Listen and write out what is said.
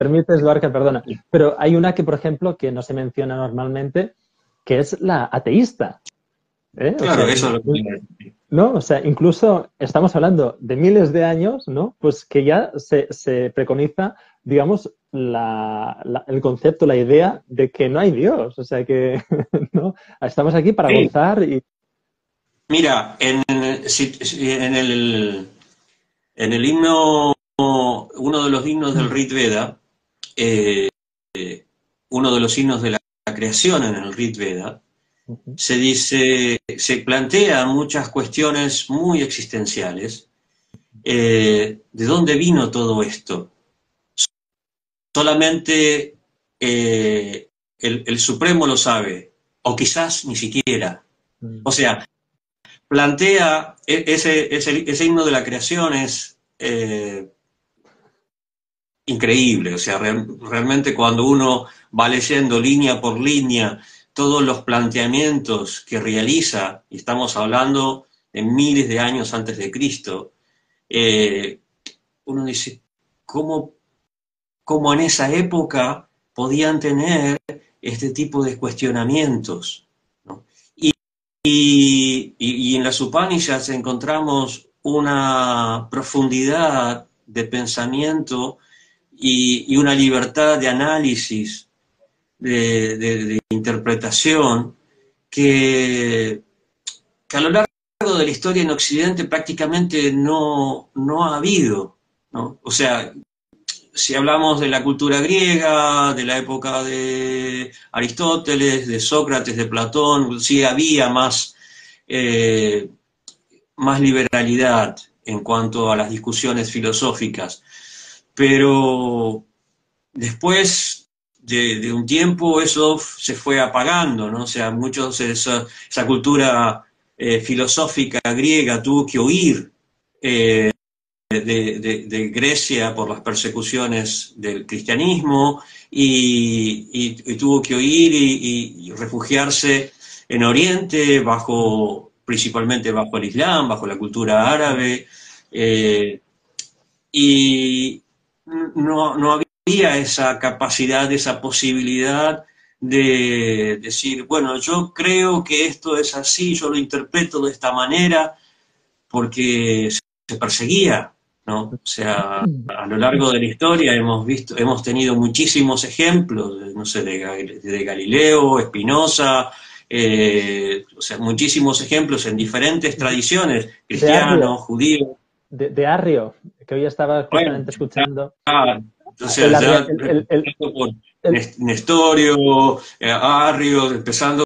permites, Lorca, perdona. Pero hay una que, por ejemplo, que no se menciona normalmente, que es la ateísta. O Claro, sea, eso es lo que... ¿no? O sea, incluso estamos hablando de miles de años, ¿no? Pues que ya se preconiza, digamos, el concepto, la idea de que no hay Dios. O sea que, ¿no? Estamos aquí para Sí, gozar y... mira, en el himno, uno de los himnos del Rig Veda, eh, uno de los himnos de la creación en el Rig Veda, se dice, se plantea muchas cuestiones muy existenciales. ¿De dónde vino todo esto? Solamente el Supremo lo sabe, o quizás ni siquiera. O sea, plantea ese himno de la creación es increíble. O sea, realmente cuando uno va leyendo línea por línea todos los planteamientos que realiza, y estamos hablando de miles de años antes de Cristo, uno dice, ¿cómo en esa época podían tener este tipo de cuestionamientos? ¿No? Y en las Upanishads encontramos una profundidad de pensamiento y una libertad de análisis, de interpretación, que a lo largo de la historia en Occidente prácticamente no ha habido, ¿no? O sea, si hablamos de la cultura griega, de la época de Aristóteles, de Sócrates, de Platón, sí había más liberalidad en cuanto a las discusiones filosóficas, pero después de un tiempo eso se fue apagando, ¿no? O sea, esa cultura filosófica griega tuvo que huir de Grecia por las persecuciones del cristianismo y tuvo que huir y refugiarse en Oriente, principalmente bajo el Islam, bajo la cultura árabe, y no había esa capacidad, esa posibilidad de decir, bueno, yo creo que esto es así, yo lo interpreto de esta manera, porque se perseguía, ¿no? O sea, a lo largo de la historia hemos tenido muchísimos ejemplos, no sé, de Galileo, Spinoza, o sea, muchísimos ejemplos en diferentes tradiciones, De Arrio, cristianos, judíos. de Arrio, que hoy estaba Bueno, justamente escuchando. o El, sea, arria- ya empezando por el- Nestorio, Arrio, empezando